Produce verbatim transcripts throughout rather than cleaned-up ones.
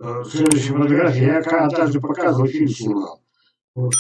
э, следующая фотография. Я однажды показывал, фильм снимал. Вот.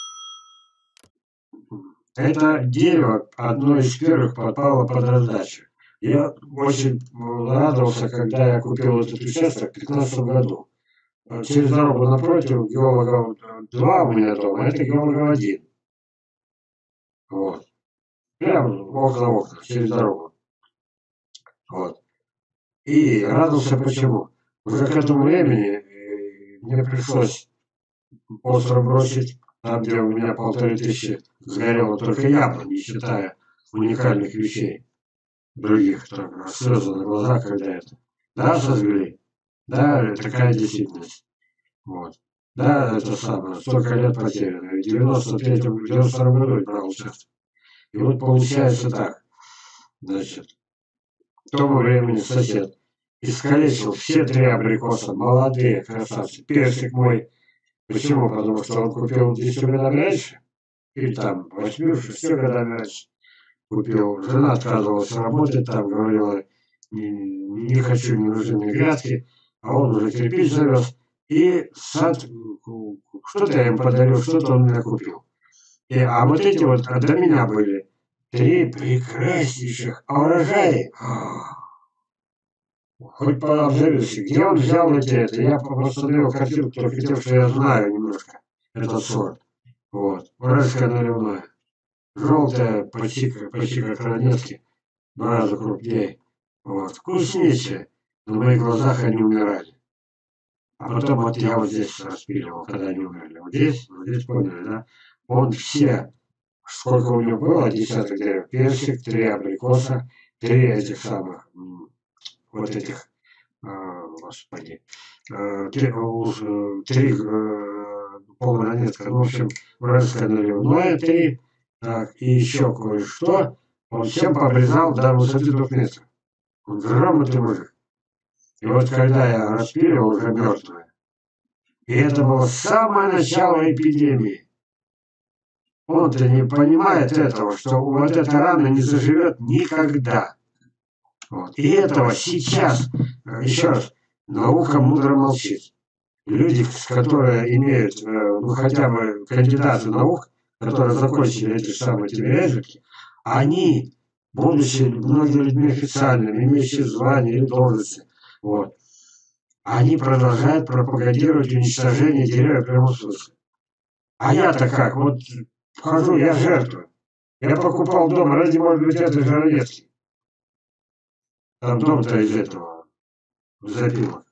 Это дерево одно из первых попало под раздачу. Я очень радовался, когда я купил этот участок в пятнадцатом году. Через дорогу напротив, геологов два у меня дома, это геологов один. Вот. Прямо окна окна, через дорогу. Вот. И радовался почему? Уже к этому времени мне пришлось остров бросить, там, где у меня полторы тысячи сгорело только яблонь, не считая уникальных вещей. Других, так, слезы на глазах, когда это. Да, сожгли. Да, такая действительность. Вот. Да, это самое, столько лет потеряно. В девяносто третьем, девяносто втором году я брал участок. И вот получается так. Значит, к тому времени сосед искалечил все три абрикоса, молодые красавцы. Персик мой. Почему? Потому что он купил десять годами раньше. Или там восемь шестью годами раньше купил. Жена отказывалась работать, там говорила, не, не хочу, не нужны мне грядки. А он уже кирпич завез. И сад, что-то я им подарил, что-то он меня купил. И, а вот эти вот до меня были три прекраснейших, а урожаи, хоть пообзавелся, где он взял эти, это, я посмотрел картинку, только тем, что я знаю немножко этот сорт. Вот, уральское наливное. Желтая, почти, почти как ранетки, два раза крупнее. Вот, вкуснейшее. На моих глазах они умирали. А потом вот я вот здесь распиливал, когда они умерли. Вот здесь, вот здесь поняли, да? Он все, сколько у него было, десяток деревьев, персик, три абрикоса, три этих самых, вот этих, э, господи, э, три, э, три э, полмонетка, ну, в общем, уральское наливное, три, так, и еще кое-что, он всем пообрезал до высоты двух метров. Он грамотный мужик. И вот когда я распиливал уже мертвое, и это было самое начало эпидемии. Он-то не понимает этого, что вот эта рана не заживет никогда. Вот. И этого сейчас, еще раз, наука мудро молчит. Люди, которые имеют, ну хотя бы кандидаты наук, которые закончили эти самые телевизорки, они, будучи многими людьми официальными, имеющие звания или должности, вот, они продолжают пропагандировать уничтожение деревьев в прямом смысле. А я-то как? Вот вхожу, я жертва. Я покупал дом ради, может быть, этой же ранетки. Там дом-то из этого запилок.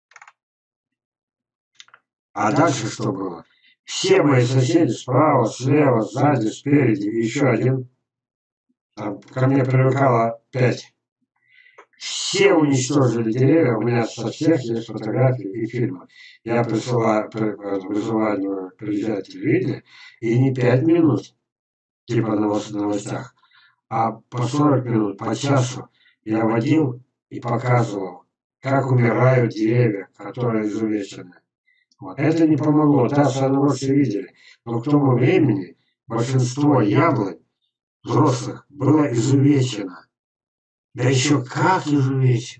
А дальше что было? Все мои соседи справа, слева, сзади, спереди, и еще один. Там ко мне привыкало пять. Все уничтожили деревья, у меня со всех есть фотографии и фильмы. Я присылаю, вызываю, приезжает телевидение, и не пять минут, типа на новостях, а по сорок минут, по часу я водил и показывал, как умирают деревья, которые изувечены. Вот. Это не помогло, да, садоводцы видели, но к тому времени большинство яблонь взрослых было изувечено. Да еще как изувечено.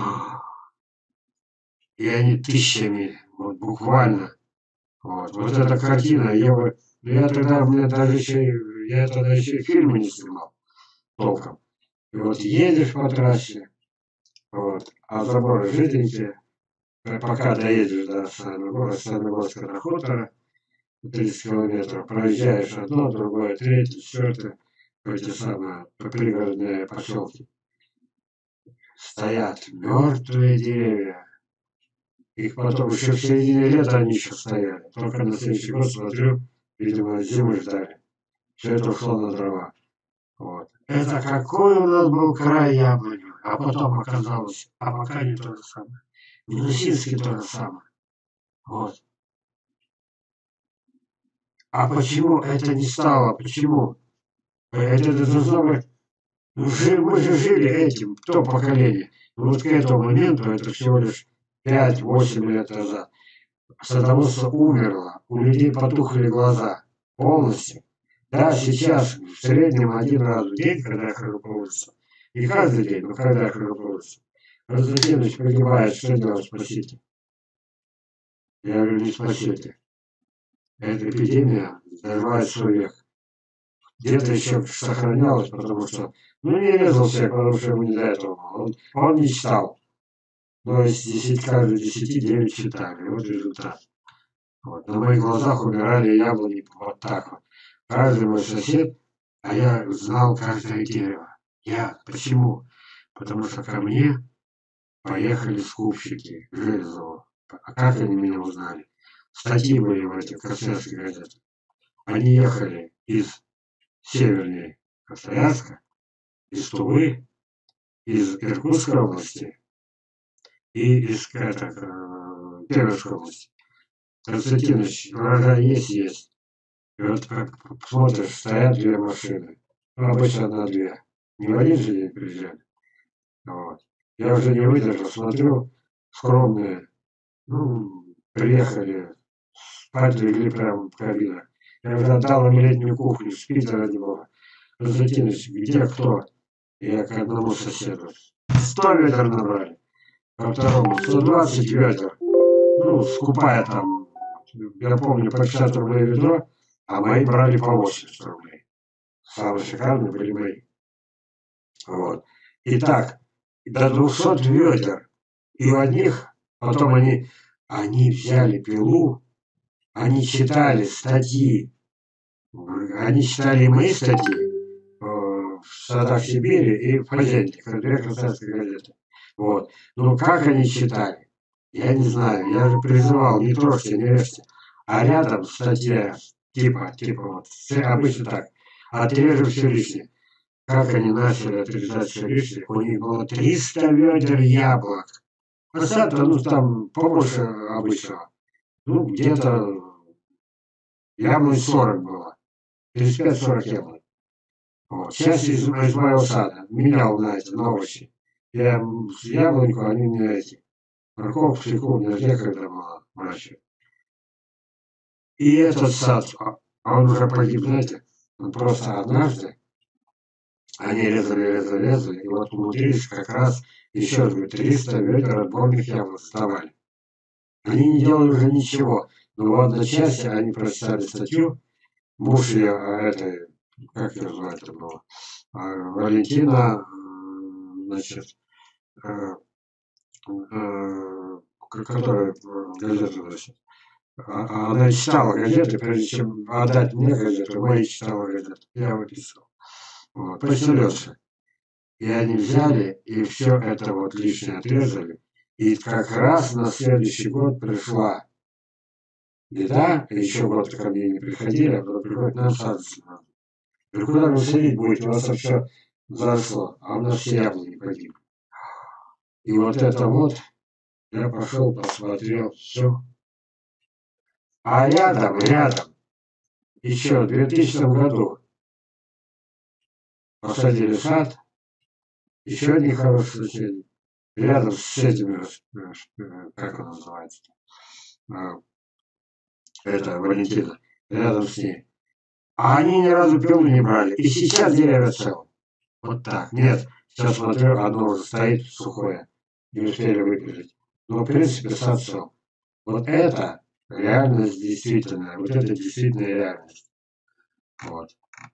И они тысячами, вот буквально. Вот, вот эта картина, я, я тогда, мне даже еще, я тогда еще фильмы не снимал толком. И вот едешь по трассе, вот, а заборы жиденькие, пока доедешь до Сарногорского хутора, тридцать километров, проезжаешь одно, другое, третье, четвертое, эти самые пригородные поселки. Стоят мертвые деревья. Их потом еще в середине лета они еще стояли. Только на следующий год смотрю, видимо, зимы ждали. Все это ушло на дрова. Вот. Это какой у нас был край яблони. А потом оказалось, а пока не то же самое. Минусинский то же самое. Вот. А почему это не стало? Почему? Это должно быть... Мы же жили этим, то поколение. Вот к этому моменту, это всего лишь пять-восемь лет назад, садоводство умерло, у людей потухли глаза полностью. Да, сейчас в среднем один раз в день, когда я хожу по улице, не каждый день, но когда я хожу по улице, Константинович погибает, что делать, спросите. Я говорю, не спасете. Эта эпидемия доживает свой век. Где-то еще сохранялось, потому что, ну, не резал всех, потому что ему не до этого было. Он, он не читал. Но из десяти, каждый десяти девять читали. Вот результат. Вот. На моих глазах умирали яблони вот так вот. Каждый мой сосед, а я знал каждое дерево. Я почему? Потому что ко мне поехали скупщики Железова. А как они меня узнали? Статьи были в этих красноярских газетах. Они ехали из севернее Красноярска, из Тувы, из Иркутской области и из это, Пермской области. Константинович, урожай есть, есть. И вот как смотришь, стоят две машины. Ну, обычно одна-две. Не в один же день приезжали. Вот. Я уже не выдержал, смотрю, скромные. Ну, приехали, спать легли прямо в кабинах. Я уже отдал им летнюю кухню, спите ради бога. Константинович, где кто? Я к одному соседу. Сто ведер набрали. Ко второму сто двадцать ведер. Ну, скупая там, я помню, по пятьдесят рублей ведро, а мои брали по восемьдесят рублей. Самые шикарные были мои. Вот. Итак, до двухсот ведер. И у одних, потом они, они взяли пилу, они читали статьи, они читали и мои статьи в «Садах Сибири» и в «Хозяйке», две красавские газеты. Вот. Но как они читали, я не знаю. Я же призывал, не трожьте, не режьте. А рядом статья, типа, типа вот, обычно так, отрежем все лишнее. Как они начали отрезать все лишнее, у них было триста ведер яблок. А сад-то, ну, там побольше обычного. Ну, где-то яблонь сорок было. тридцать пять сорок яблок. Вот. Сейчас из, из моего сада менял на эти, на овощи. Я яблоньку, они мне эти. Морковку, свеклу, мне некогда было выращивать. И этот сад, а он уже погиб, знаете, он просто однажды, они резали, резали, резали, и вот умудрились как раз еще триста ведер отборных яблок сдавали. Они не делали уже ничего, но в одночасье они прочитали статью, муж ее, этой, как ее звать это было, Валентина, значит, которая газету носит. Она читала газеты, прежде чем отдать мне газету, мои читала газеты, я выписывал. Вот, поселился. И они взяли, и все это вот лишнее отрезали. И как раз на следующий год пришла беда, еще год ко мне не приходили, а потом приходит нам садиться. И куда вы садить будете, у вас там все заросло, а у нас все яблони погибли. И вот это вот, я пошел, посмотрел, все. А рядом, рядом, еще в двухтысячном году посадили сад, еще одни хорошие соседи, рядом с этими, как он называется, это Валентина, рядом с ней. А они ни разу пилу не брали. И сейчас деревья целы. Вот так. Нет, сейчас смотрю, одно уже стоит сухое. Не успели выпилить. Но в принципе сад цел. Вот это реальность действительная. Вот это действительная реальность. Вот.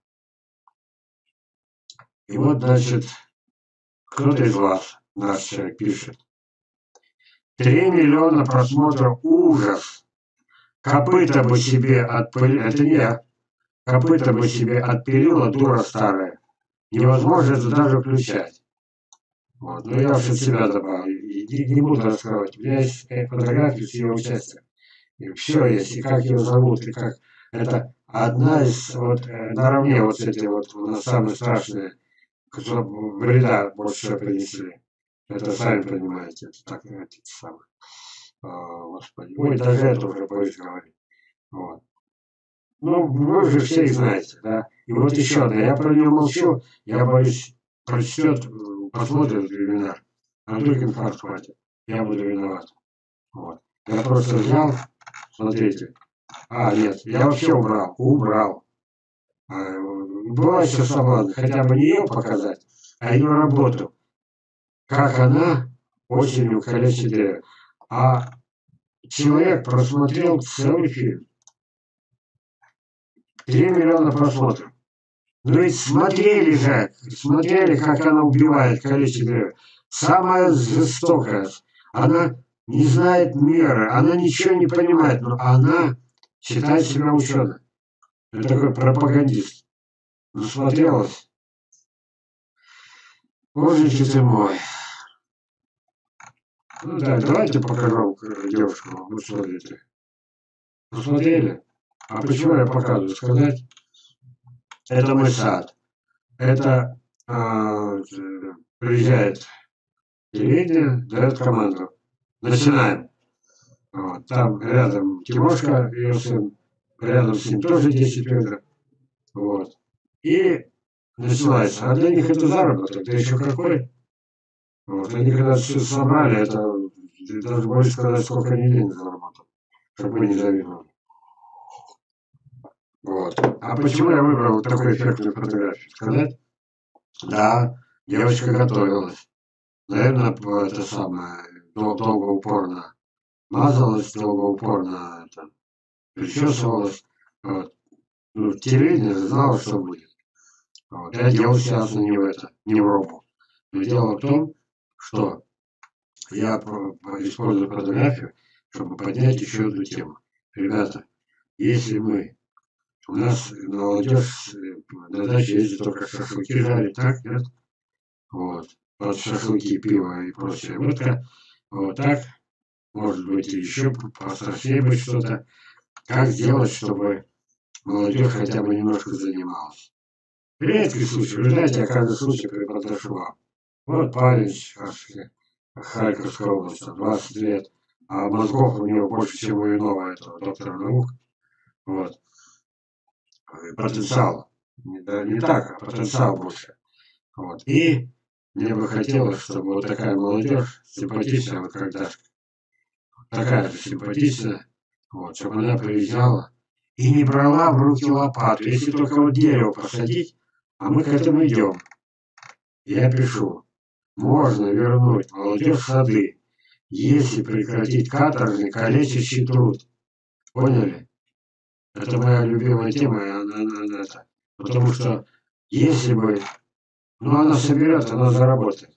И вот, значит, кто-то из вас, наш человек, пишет. Три миллиона просмотров, ужас. Копыта бы себе отпылила. Это не я. Копыта бы себе отпилила, дура старая. Невозможно это даже включать. Вот. Но я уж от себя добавлю. И не буду раскрывать. У меня есть фотографии с его участием. И все есть. И как его зовут, и как. Это одна из, вот, наравне вот с этой вот, у нас самые страшные, которые вреда больше всего принесли. Это сами понимаете. Это так, это самое. Господи. Ой, даже это уже боюсь говорить. Вот. Ну, вы же все их знаете, да. И вот еще одна. Я про нее молчу. Я боюсь, прочтет, посмотрит вебинар. А вдруг инфаркт хватит. Я буду виноват. Вот. Я просто взял, смотрите. А, нет, я вообще убрал. Убрал. А, была еще соблазн, хотя бы не ее показать, а ее работу. Как она осенью калечит дерево. А человек просмотрел целый фильм. Три миллиона просмотров. Ну ведь смотрели же, смотрели, как она убивает количество. Самая жестокая. Она не знает меры, она ничего не понимает, но она считает себя ученой. Это такой пропагандист. Насмотрелась. Божечки ты мой. Ну да, давайте покажу девушку. Вот смотрите. Посмотрели? А почему я показываю? Сказать? Это мой сад. Это а, приезжает телевидение, дает команду. Начинаем. Вот, там рядом Тимошка, ее сын, рядом с ним тоже десять метров. Вот. И начинается. А для них это заработок, да еще какой. Вот. Они когда все собрали, это даже больше сказать, сколько они денег заработали, чтобы вы не завидовали. Вот. А почему я выбрал вот такую эффектную фотографию? Сказать? Да, девочка готовилась. Наверное, это самое, долго упорно мазалась, долго упорно это, причесывалась. Вот. Ну, телевидение знало, что будет. Вот. Я делал сейчас не в это, не в робу. Но дело в том, что я использую фотографию, чтобы поднять еще одну тему. Ребята, если мы, у нас молодежь на даче ездит только шашлыки жарить, так, нет? Вот. Вот шашлыки, пиво и прочая водка. Вот так, может быть, еще пострашнее быть что-то. Как сделать, чтобы молодежь хотя бы немножко занималась? Редкий случай. Вы знаете, я каждый случай преподношу вам. Вот парень с Харьковской области, двадцать лет, а мозгов у него больше, чем у иного этого доктора наук. Вот. Потенциал. Не, да, не так, а потенциал больше. Вот. И мне бы хотелось, чтобы вот такая молодежь, симпатичная, вот как Дашка, такая же симпатичная, вот, чтобы она приезжала и не брала в руки лопату. Если только вот дерево посадить, а мы к этому идем. Я пишу, можно вернуть молодежь в сады, если прекратить каторжный калечащий труд. Поняли? Это моя любимая тема, и она, она, она, это. Потому что если бы, ну она соберет, она заработает.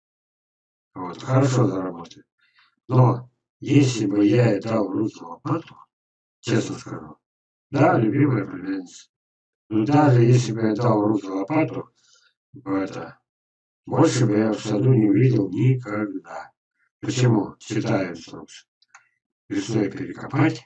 Вот, хорошо заработает. Но если бы я ей дал в руки лопату, честно скажу, да, любимая племянница, но даже если бы я дал в руки лопату, это, больше бы я в саду не увидел никогда. Почему? Читаю инструкцию. Весной перекопать,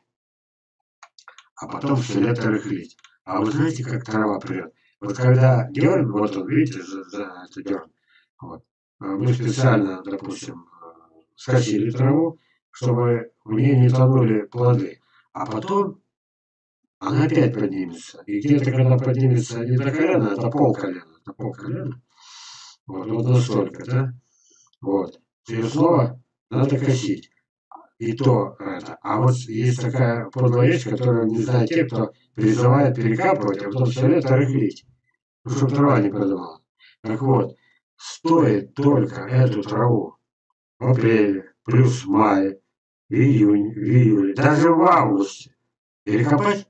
а потом все лето рыхлить. А вы знаете, как трава прет? Вот когда дерн, вот он, видите, за, за это дерн, вот, мы специально, допустим, скосили траву, чтобы в ней не тонули плоды. А потом она опять поднимется. И где-то, когда поднимется не до колена, это пол колена, это пол колена. Вот, вот настолько, да? Вот. И снова надо косить. И то это. А вот есть такая подлая вещь, которую не знают те, кто призывает перекапывать, а потом все лето рыхлить, ну, чтобы трава не продавала. Так вот, стоит только эту траву в апреле, плюс в мае, в июне, в июле, даже в августе перекопать,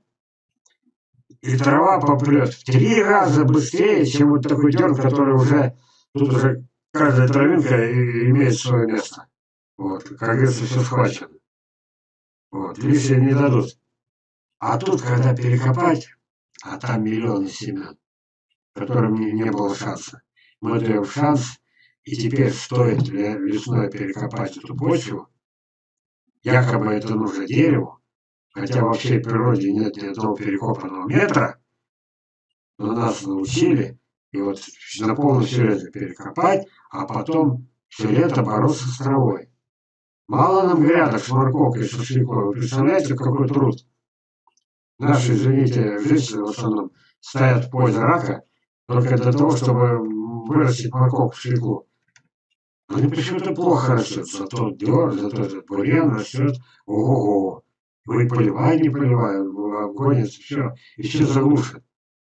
и трава попрет в три раза быстрее, чем вот такой дерн, который уже, тут уже каждая травинка имеет свое место. Вот, как говорится, все схвачено. Вот, лишнее не дадут. А тут, когда перекопать, а там миллионы семян, которым не, не было шанса. Мы даем шанс, и теперь стоит весной перекопать эту почву, якобы это нужно дереву, хотя во всей природе нет ни одного перекопанного метра, но нас научили, и вот на полное все лето перекопать, а потом все лето бороться с травой. Мало нам грядок с морковкой, с шашлыком. Вы представляете, какой труд? Наши, извините, женщины в основном стоят в позе рака только для того, чтобы вырастить морковку в шашлыку. Они почему-то плохо растет, зато дёрн, зато этот бурьян растет. Ого-го! Вы поливай, не поливай, обгонится, все, и все заглушит.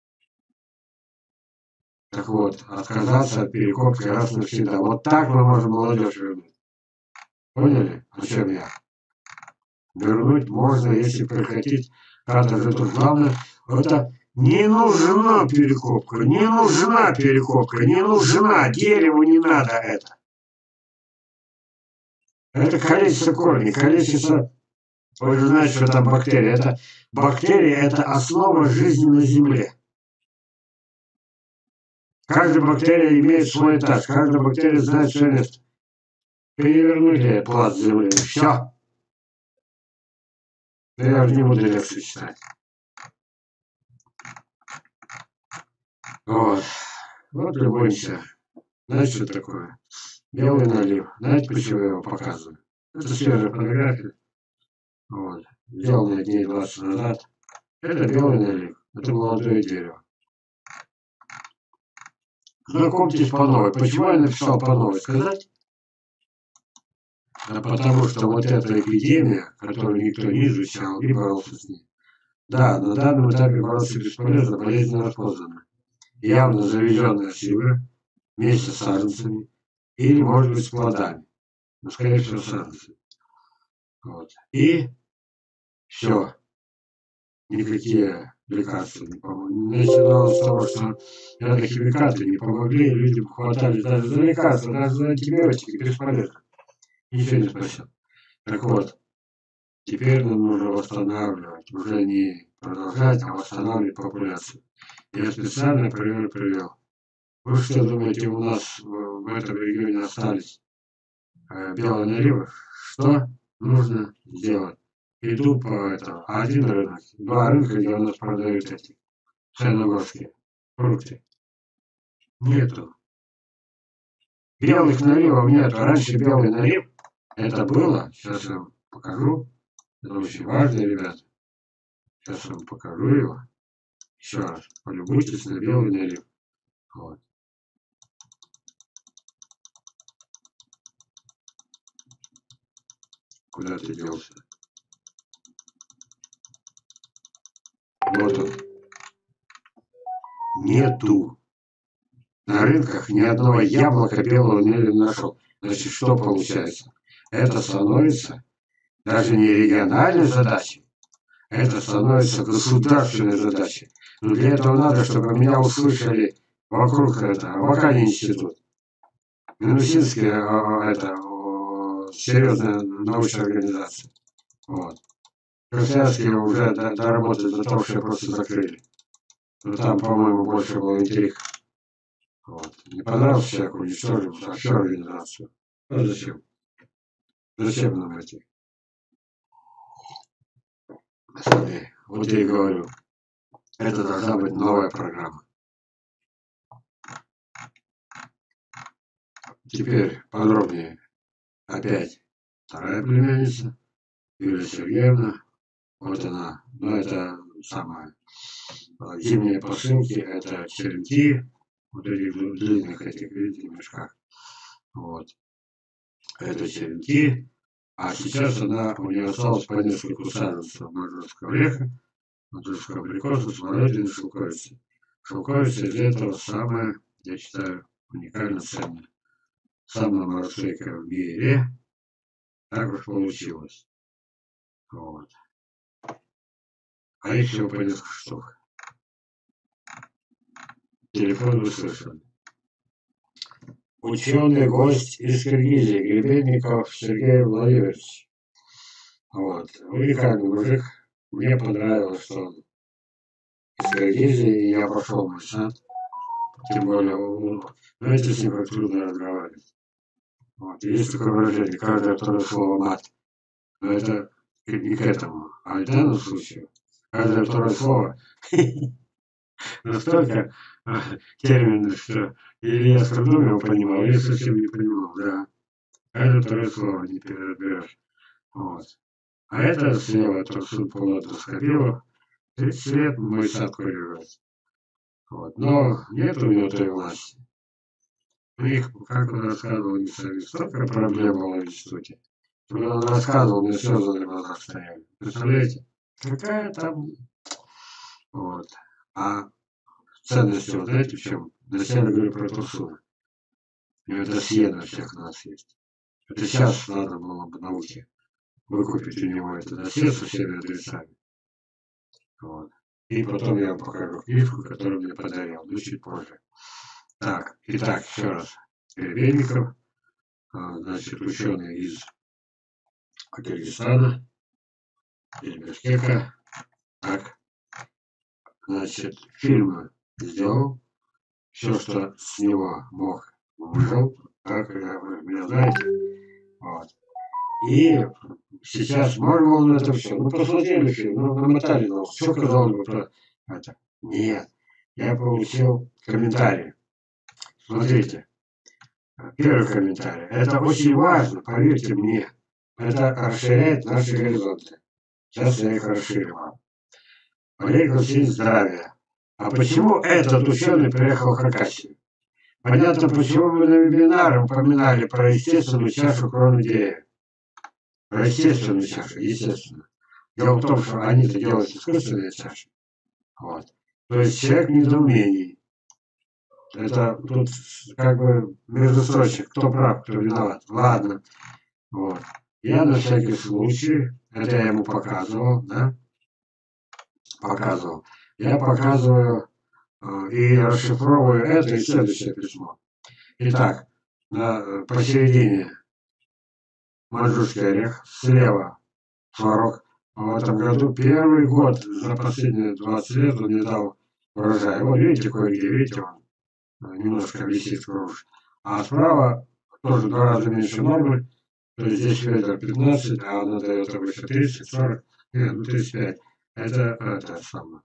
Так вот, отказаться от перекопки раз навсегда. Вот так мы можем молодежь вернуть. Поняли, о чем я? вернуть можно, если прекратить каторжный труд. Главное, это не нужна перекопка, не нужна перекопка, не нужна, дереву не надо это. Это количество корней, количество... Вы же знаете, что там бактерии. Это, бактерии – это основа жизни на Земле. Каждая бактерия имеет свой этаж, каждая бактерия знает свое место. Перевернули пласт Земли, все. Я уже не буду лекцию читать. Вот. Вот любуемся. Знаете, что такое? Белый налив. Знаете, почему я его показываю? Это свежая фотография. Вот. Сделанная дней двадцать назад. Это белый налив. Это молодое дерево. Знакомьтесь по новой. Почему я написал по новой? Сказать? Да потому что вот эта эпидемия, которую никто не изучал и боролся с ней. Да, на данном этапе бороться бесполезно, болезнь распознана. Явно завезенная сила вместе с саженцами или, может быть, с плодами. Но, скорее всего, саженцами. Вот. И все. Никакие лекарства не помогли. Начиналось с того, что это химикаты не помогли, люди хватались даже за лекарства, даже за антибиотики, бесполезно. Ничего не спасет. Так вот, теперь нам нужно восстанавливать, уже не продолжать, а восстанавливать популяцию. Я специально пример привел. Вы что думаете, у нас в этом регионе остались э, белые наливы? Что нужно сделать? Иду по этому. Один рынок, два рынка, где у нас продают эти ценногорские фрукты. Нету. Белых наливов нету. Раньше белый налив это было. Сейчас я вам покажу. Это очень важно, ребята. Сейчас я вам покажу его. Еще раз. Полюбуйтесь на белый налив. Вот. Куда ты делся? Вот он. Нету. На рынках ни одного яблока белого не нашел. Значит, что получается? Это становится даже не региональной задачей, это становится государственной задачей. Но для этого надо, чтобы меня услышали вокруг этого, вокальный институт. Минусинский, это серьезная научная организация. Вот. Красноярский уже доработали до того, что ее просто закрыли. Но там, по-моему, больше было интриг. Вот. Не понравился человек, уничтожил всю организацию. Ну зачем? Зачем нам эти? Смотри, вот я и говорю. Это должна быть новая программа. Теперь подробнее. Опять вторая племянница, Юлия Сергеевна. Вот она. Ну, это самое. Зимние посылки, это черенки. Вот этих длинных этих, видите, мешках. Вот. Это черенки. А сейчас она, у нее осталось по нескольку саженцев моржовского ореха, моржовского абрикоса, смородины, шелковицы. Шелковица из этого самое, я считаю, уникально ценное. Самая моржейка в мире. Так уж получилось. Вот. А их всего по несколько штук. Телефон вы слышали. Ученый гость из Киргизии, Гребенников Сергей Владимирович. Вот. Уникальный мужик. Мне понравилось, что он из Киргизии, и я пошел в мой сад. Тем более, ну, знаете, с ним как трудно разговаривать. Вот. Есть такое выражение, каждое второе слово мат. Но это не к этому. А в данном случае, каждое второе слово настолько термин, что или я с трудом его понимал, или совсем не понимал, да. Каждое второе слово не переразберешь. Вот. А это слева Турсун Пулатов Скопилов. тридцать лет мой сад курирует. Вот. Но нет у него той власти. У них, как он рассказывал, не столько проблем было в институте. Когда он рассказывал, мне слезы на глазах стояли. Представляете? Какая там... Вот. А ценность его, знаете, в чем? Вначале говорю про Турсуна. У него досье на всех нас есть. Это сейчас надо было бы науке. выкупить у него это досье со всеми адресами. Вот. И потом я вам покажу книжку, которую мне подарил, но чуть позже. Так, итак, еще раз. Перебельников, значит, ученый из Кыргызстана, из Бишкека. Так, значит, фильмы сделал, все, что с него мог, выжил, как вы меня знаете. Вот. И сейчас можно было на это все. Ну, посмотрели фильм, ну, намотали на ус. Что сказал бы про это? Нет. Я получил комментарий. Смотрите. Первый комментарий. Это очень важно, поверьте мне. Это расширяет наши горизонты. Сейчас я их расширю вам. Алейкум здравия. А почему этот ученый приехал в Хакасию? Понятно, почему вы на вебинаре упоминали про естественную чашу кроны деревьев. Про естественную чашу, естественно. Дело в том, что они-то делают искусственные чаши. Вот. То есть человек недоумений. Это тут как бы между строчек, кто прав, кто виноват. Ладно. Вот. Я на всякий случай, это я ему показывал, да? Показывал. Я показываю э, и расшифровываю это и следующее письмо. Итак, на, посередине маньчжурский орех, слева сварог. В этом году первый год за последние двадцать лет он не дал урожая. Вот видите, кое-где, видите, он немножко висит кружь. А справа тоже два раза меньше нормы. То есть здесь ведер пятнадцать, а она дает обычно тридцать, сорок, нет, ну тридцать пять. Это, это самое,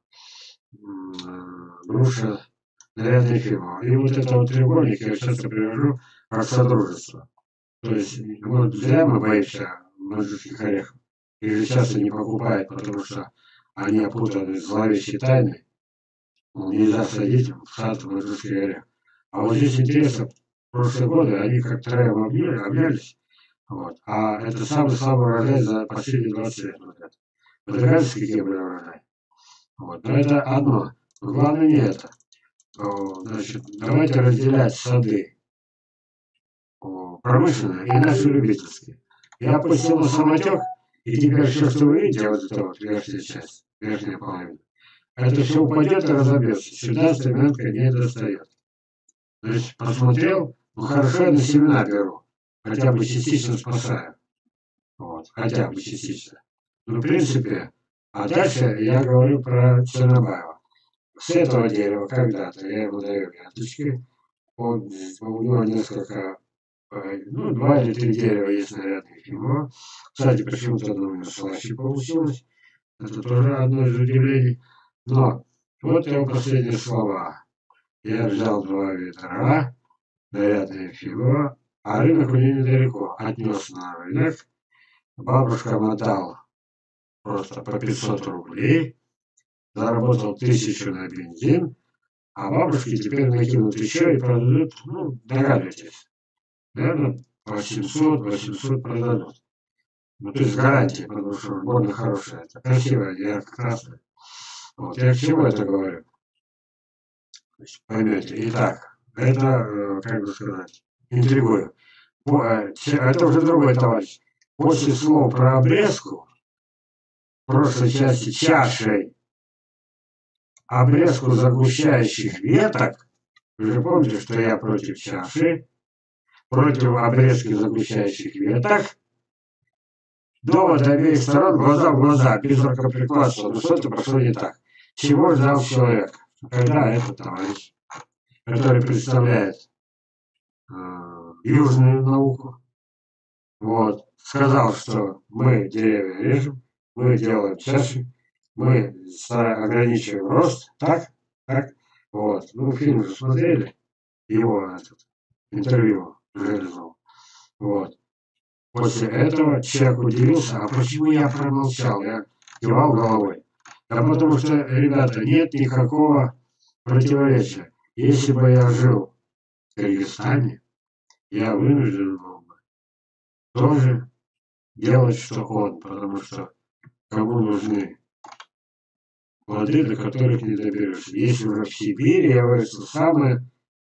груша нарядная фирма. И вот это вот треугольник я часто привожу как содружество. То есть вот зря мы боимся маньчжурских орехов. Или часто не покупают, потому что они опутаны зловещей тайной. Нельзя садить в сад маньчжурский орех. А вот здесь интересно, в прошлые годы они как троем обнялись. Вот. А это самый слабый урожай за последние двадцать лет. Вот это. Вы догадываетесь, какие были урожаи? Вот. Но это одно. Но главное не это. Значит, давайте разделять сады промышленные и наши любительские. Я пустил на самотек, и теперь все, что вы видите, вот это вот верхняя часть, верхняя половина, это все упадет и разобьется. Сюда стремянка не достает. Значит, посмотрел, ну хорошо, я на семена беру, хотя бы частично спасаю. Вот, хотя бы частично. Ну, в принципе, а дальше я говорю про Чернобаева. С этого дерева когда-то я ему даю веточки, он, у него несколько, ну, два или три дерева есть нарядных его. Кстати, почему-то оно у меня слаще получилось. Это тоже одно из удивлений. Но вот его последние слова. Я взял два ведра, нарядное фиго, а рынок у нее недалеко. Отнес на рынок. Бабушкам отдал просто по пятьсот рублей. Заработал тысячу на бензин. А бабушки теперь накинут еще и продадут, ну, догадывайтесь, наверное, по семьсот восемьсот продадут. Ну, то есть гарантия, потому что больно хорошая, это красивая, ярко-красная. Вот, я к чему это говорю? Значит, поймете. Итак, это, как бы сказать, интригую. Это уже другой товарищ. После слова про обрезку, в прошлой части чашей, обрезку загущающих веток, вы же помните, что я против чаши, против обрезки загущающих веток, довод обеих сторон глаза в глаза, без рукоприкладства, но что-то прошло не так. Чего ждал человек, когда этот товарищ, который представляет э, южную науку, вот, сказал, что мы деревья режем, мы делаем чаши, мы ограничиваем рост, так, так, вот. Ну, фильм уже смотрели, его этот, интервью Железного, вот. После этого человек удивился, а почему я промолчал, я кивал головой. Да потому что, ребята, нет никакого противоречия. Если бы я жил в Кыргызстане, я вынужден был бы тоже делать, что он, потому что кому нужны плоды, до которых не доберешься. Если уже в Сибири я вырастил самые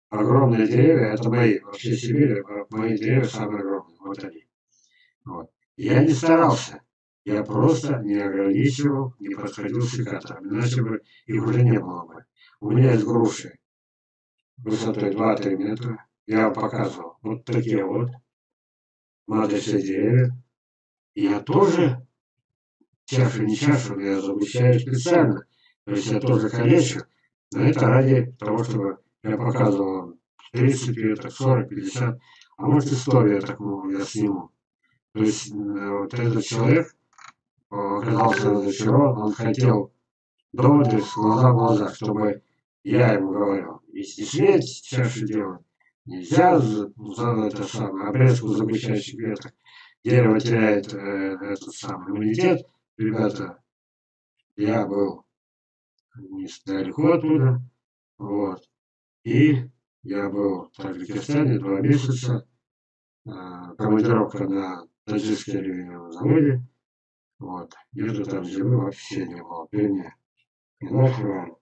огромные деревья, это мои, вообще Сибирь, мои деревья самые огромные, вот они. Вот. Я не старался. Я просто не ограничивал, не подходил с секатором. Иначе бы их уже не было бы. У меня есть груши высотой два-три метра. Я вам показывал. Вот такие вот. Маточные деревья. Я тоже чашу не чашу, я загущаю специально. То есть я тоже калечу. Но это ради того, чтобы я показывал вам тридцать веток, сорок, пятьдесят, а может и сто веток я сниму. То есть вот этот человек оказался разочарован, он хотел доводы с глаза в глаза, чтобы я ему говорил, если не смеете чашу делать, нельзя за, за это самое, обрезку загущающих веток. Дерево теряет э, этот самый иммунитет. Ребята, я был недалеко оттуда, вот, и я был в Таджикистане два месяца, э, командировка на таджикский алюминиевом заводе, вот, где-то там зимы вообще не было, пения, не нахрен.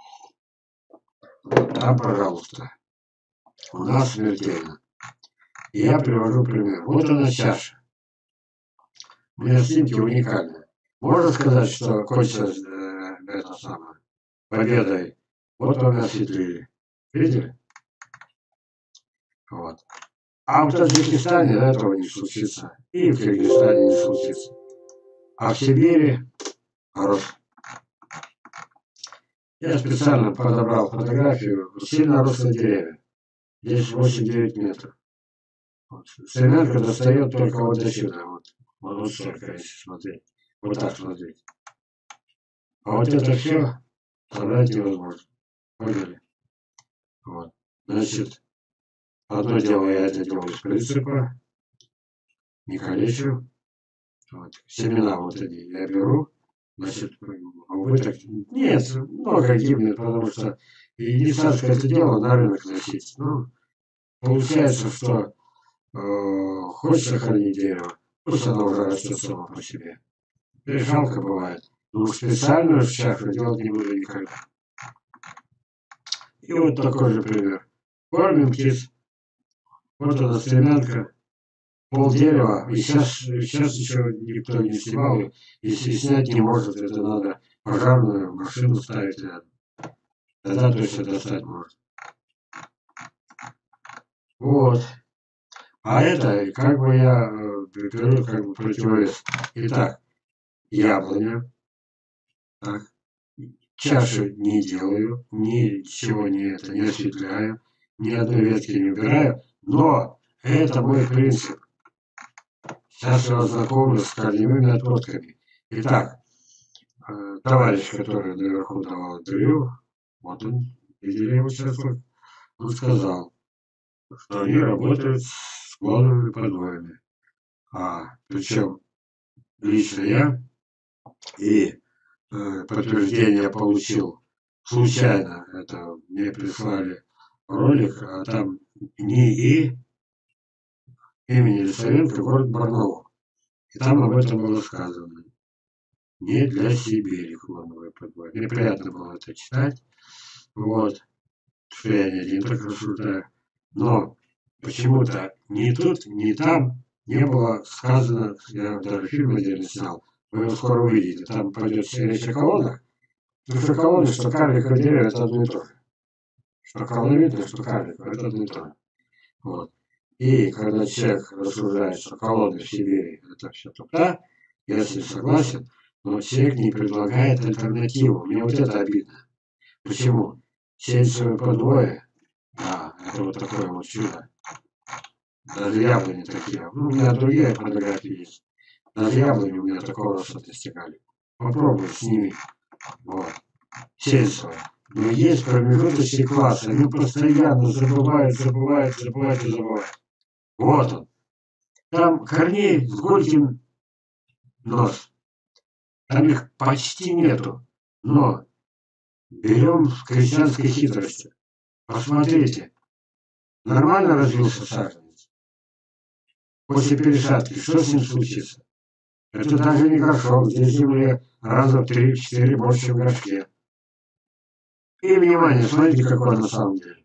Там, пожалуйста, у нас смертельно. И я привожу пример. Вот она чаша. У меня снимки уникальные. Можно сказать, что кончилось э, это самое, победой. Вот вам осветлили. Видели? Вот. А в Таджикистане этого не случится. И в Киргизстане не случится. А в Сибири рост. Я специально подобрал фотографию сильно рослые деревья. Здесь восемь-девять метров. Вот. Семянка достает только вот до сюда. Вот. Вот, вот столько, если смотреть. Вот так смотреть. А вот это все собрать невозможно. Поняли? Вот. Значит, одно дело я это делаю из принципа. Не калечу. Вот. Семена вот эти я беру. Значит, убыток нет, много гибнет, потому что и не садка это дело на рынок носить. Ну, получается, что э, хочешь сохранить дерево, пусть оно уже растет само по себе. И жалко бывает. Но специальную чашу делать не буду никогда. И вот такой же пример. Кормим птиц. Вот она стремянка. Пол дерева. И сейчас, сейчас еще никто не снимал. И снять не может. Это надо пожарную машину ставить рядом. Тогда точно достать может. Вот. А это, как бы я беру как бы противовес. Итак, яблоня. Так. Чашу не делаю, ничего не это, не осветляю, ни одной ветки не убираю, но это мой принцип. Сейчас я вас знакомлю с корневыми отводками. Итак, э, товарищ, который наверху давал интервью, вот он, видели его сейчас, он сказал, что они работают с склоновыми подвоями. А, причем лично я и э, подтверждение получил случайно. Это мне прислали ролик, а там НИИ имени Лисавенко, город Барнаул. И там об этом было сказано. Не для Сибири клоновые подвои. Мне приятно было это читать. Вот. Что я не один так рассуждаю. Но почему-то ни тут, ни там не было сказано, я даже фильм отдельно снял, вы его скоро увидите, там пойдет речь о колоннах. Ну, что колонны, что карликовое дерево, это одно и то же. Что колоновидно, что карликовое, это одно и то же. Вот. И когда человек рассуждает, что колонны в Сибири это все тупта, я с ним согласен, но человек не предлагает альтернативу. Мне вот это обидно. Почему? Сеянцевые подвои, да, это вот такое вот чудо. Даже яблони такие. Ну, у меня другие фотографии есть. Даже яблони у меня такого роста достигали. Попробуй, сними. Вот. Сеянцевые. Но есть промежуточный класс, они постоянно забывают, забывают, забывают и забывают. Вот он. Там корней с горьким нос. Там их почти нету. Но берем с крестьянской хитростью. Посмотрите. Нормально развился саженец. После пересадки что с ним случится? Это даже не горшок. Здесь земли раза в три-четыре больше, чем в горшке. И, внимание, смотрите, какой он на самом деле.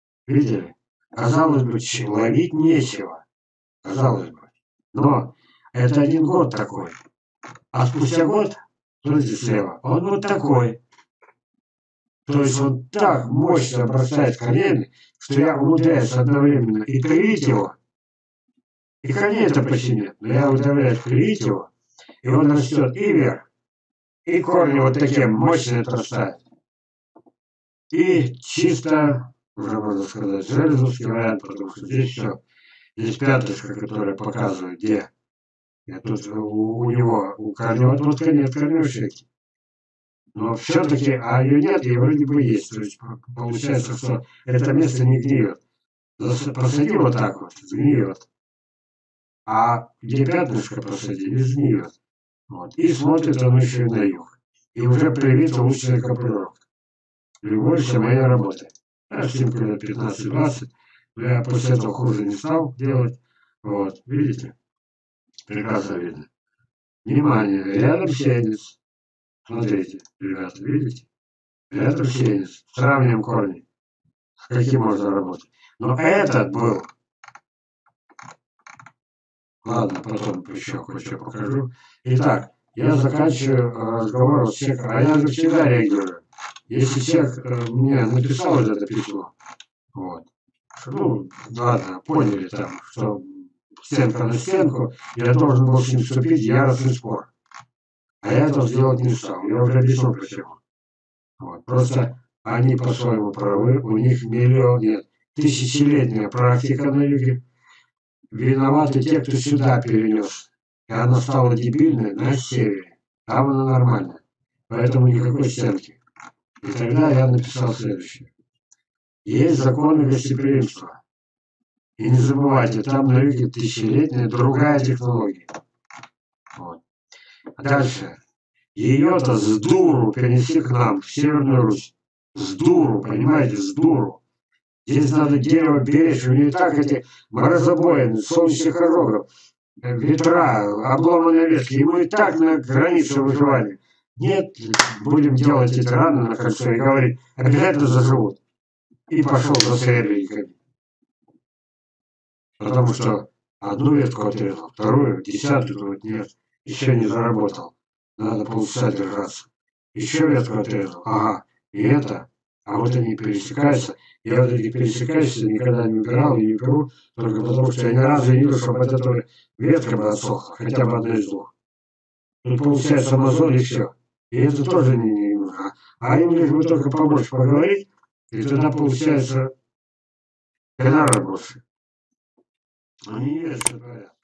Видели? Казалось бы, ловить нечего. Казалось бы. Но Это один год такой. А спустя год, смотрите слева, он вот такой. То есть он так мощно бросает корнями, что я умудряюсь одновременно и привить его, и корней это почти нет, но я умудряюсь привить его, и он растет и вверх, и корни вот такие мощные отрастают. И чисто, уже можно сказать, железовский вариант, потому что здесь все, здесь пяточка, которая показывает, где. И тут у, у него, у корневого отводка нет корневой шейки. Но все-таки, а ее нет, и вроде бы есть. То есть получается, что это место не гниет. Посади вот так вот, сгниет. А где пятнышко посади, не сгниет. Вот. И смотрит он еще и на юг. И уже привита лучшая копировка. Любовь моя работа. Я снимку лет пятнадцать-двадцать. Но я после этого хуже не стал делать. Вот, видите? Прекрасно видно. Внимание, рядом сеянец. Смотрите, ребята, видите? Рядом сеянец. Сравним корни. Каким можно работать. Но этот был. Ладно, потом еще кое-что покажу. Итак, я заканчиваю разговор с человеком. А я же всегда реагирую. Если человек мне написал вот это письмо, вот. Ну, ладно, поняли там, что стенка на стенку, я должен был с ним вступить в яростный спор. А я этого сделать не стал. Я уже объяснил почему. Вот. Просто они по-своему правы, у них миллион, нет, тысячелетняя практика на юге. Виноваты те, кто сюда перенес. И она стала дебильной на севере. Там она нормальная. Поэтому никакой стенки. И тогда я написал следующее. Есть законы гостеприимства. И не забывайте, там на юге тысячелетняя другая технология. Вот. А дальше. Ее-то с дуру перенеси к нам, в Северную Русь. С дуру, понимаете, с дуру. Здесь надо дерево беречь, у нее и так эти морозобоины, солнечных ожогов, ветра, обломанные ветки. Ему и так на границе выживания. Нет, будем делать эти раны на кольцо и говорить, обязательно заживут. И пошел за сребрениками. Потому что одну ветку отрезал, вторую, десятую, думает, нет, еще не заработал. Надо полчаса держаться. Еще ветку отрезал, ага, и это, а вот они пересекаются. Я вот эти пересекающиеся никогда не убирал и не беру, только потому что я ни разу не видел, чтобы от этого ветка бы отсохла, хотя бы одна из двух. Тут получается мозоль и все. И это тоже не, не нужно. А им лишь бы только побольше поговорить, и тогда получается гонорар больше. Они есть, говорят.